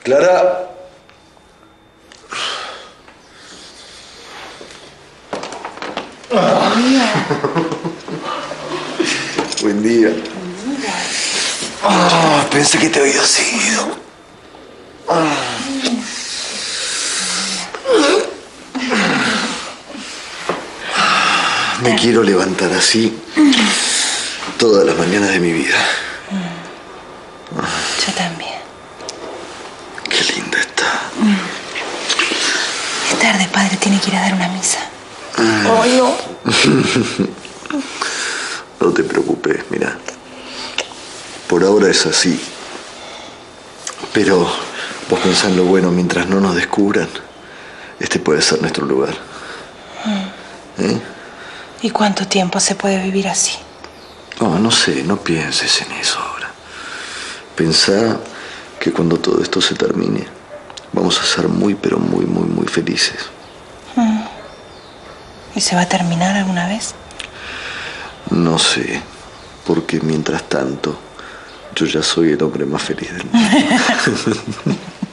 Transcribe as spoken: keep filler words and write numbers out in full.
Clara. Buen día. Buen día. Oh, pensé que te había seguido. Oh. Me quiero levantar así todas las mañanas de mi vida. Yo también. Qué linda está. Es tarde, padre. Tiene que ir a dar una misa. Ay, no. No te preocupes, mira. Por ahora es así. Pero vos pensá en lo bueno, mientras no nos descubran, este puede ser nuestro lugar. ¿Eh? ¿Y cuánto tiempo se puede vivir así? No, no sé, no pienses en eso ahora. Pensá que cuando todo esto se termine, vamos a ser muy, pero muy, muy, muy felices. Mm. ¿Y se va a terminar alguna vez? No sé, porque mientras tanto, yo ya soy el hombre más feliz del mundo.